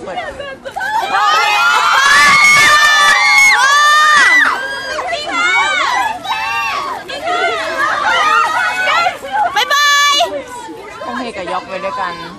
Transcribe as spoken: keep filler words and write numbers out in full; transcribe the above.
ปิดบ๊ายบายต้องเฮกับยอกไปด้วยกัน